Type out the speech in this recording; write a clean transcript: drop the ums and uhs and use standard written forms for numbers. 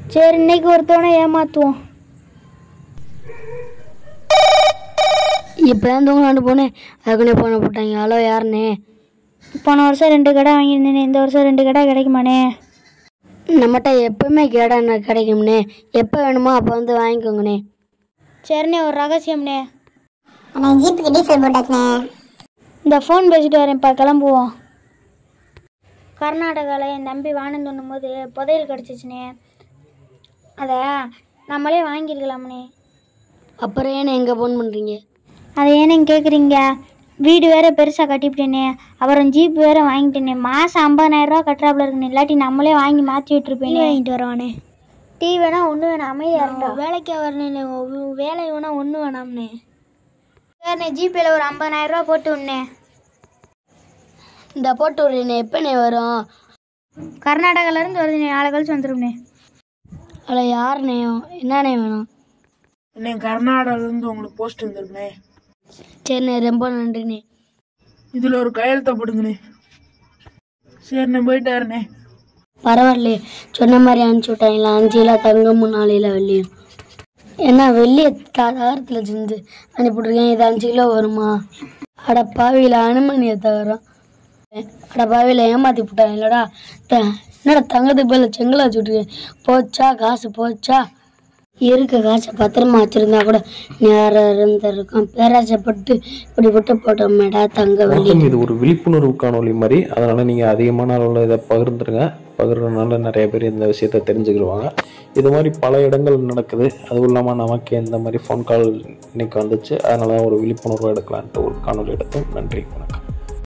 சரி, இன்னைக்கு ஒருத்தவனை ஏமாற்றுவோம். இப்போ தான் தூங்கலான்னு போனேன், அதுக்குன்னே போன போட்டாங்க. ஹலோ, யாருண்ணே? போன வருஷம் 2 கடை வாங்கியிருந்தேனே, இந்த வருஷம் 2 கடை கிடைக்குமாண்ணே? நம்மகிட்ட எப்பவுமே கேடாண்ணா கிடைக்கும்ண்ணே. எப்போ வேணுமோ அப்போ வந்து வாங்கிக்கோங்கண்ணே. சரிண்ணே, ஒரு ரகசியம்ண்ணே. ஜீப்புக்கு டீசல் போட்டாச்சுண்ணே. இந்த ஃபோன் பேசிட்டு வரேன்ப்பா, கிளம்புவோம். கர்நாடகாவில் என் தம்பி வானந்து ஒண்ணும்போது புதையல் கிடச்சிச்சுண்ணே. அதை நம்மளே வாங்கியிருக்கலாம்ண்ணே. அப்புறம் ஏன்னு எங்கே ஃபோன் பண்ணுறீங்க? அதை ஏன்னு கேட்குறீங்க? வீடு வேறு பெருசாக கட்டிவிட்டேனே, அப்புறம் ஜீப் வேறு வாங்கிட்டேனே. மாதம் 50,000 கட்டுறாப்புல இருக்குண்ணே. இல்லாட்டி நம்மளே வாங்கி மாற்றி விட்டுருப்பேனே. வாங்கிட்டு வரவானே. டீ வேணா ஒன்று வேணாம், அமைதியாக இருந்தா. வேலைக்கே வரணுண்ணே, வேலை வேணா ஒன்று வேணாம்ண்ணே. சரிண்ணே, ஜிபேயில் ஒரு 50,000 போட்டு விட்ண்ணே. இந்த போட்டு விடுறேண்ணே. எப்போண்ணே வரும்? கர்நாடகாவிலேருந்து வருதுண்ணே, நாளை கழிச்சு வந்துடும்ண்ணே. அதில் யாருண்ணே? என்னண்ணே வேணும்? அண்ணே, கர்நாடகாவிலேருந்து உங்களுக்கு போஸ்ட் வந்துருக்குண்ணே. சரிண்ணே, ரொம்ப நன்றிண்ணே. இதில் ஒரு கையெழுத்த போடுங்கண்ணே. சரிண்ணே, போயிட்டாருண்ணே. பரவாயில்லையே, சொன்ன மாதிரி அனுப்பிச்சி விட்டாங்களா? 5 கிலோ தங்கமும் 4 கிலோ வெள்ளியும். ஏன்னா வெள்ளியை தகரத்தில் செஞ்சு அனுப்பிவிட்ருக்கேன். இது 5 கிலோ வருமா? அட பாவியில் அனுமனியை தகரம். அட பாவியில் ஏமாற்றி விட்டாங்க இல்லடா. என்னடா தங்கத்துக்கு பேரில் செங்கலை வச்சு விட்ருக்கேன். போச்சா காசு, போச்சா? இருக்க காசை பத்திரமா வச்சுருந்தா கூட நேரம் இருந்திருக்கும். பேராசைப்பட்டு இப்படி விட்டு போட்டோமேடா தங்க வெள்ளி. இது ஒரு விழிப்புணர்வு காணொலி மாதிரி, அதனால் நீங்கள் அதிகமான அளவில் இதை பகிர்ந்துருங்க. பகிர்றதுனால நிறைய பேர் இந்த விஷயத்தை தெரிஞ்சுக்கிடுவாங்க. இது மாதிரி பல இடங்கள் நடக்குது. அதுவும் இல்லாமல் நமக்கு இந்த மாதிரி ஃபோன் கால் இன்னைக்கு வந்துச்சு. அதனால ஒரு விழிப்புணர்வு எடுக்கலான்ட்டு ஒரு காணொலி எடுத்தோம். நன்றி, வணக்கம்.